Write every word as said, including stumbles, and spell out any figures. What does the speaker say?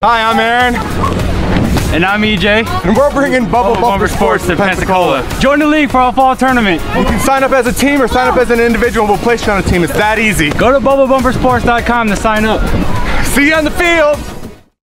Hi, I'm Aaron. And I'm E J. And we're bringing Bubble, Bubble Bumper Sports to Pensacola. Pensacola. Join the league for our fall tournament. You can sign up as a team or sign up as an individual. We'll place you on a team. It's that easy. Go to bubble bumper sports dot com to sign up. See you on the field.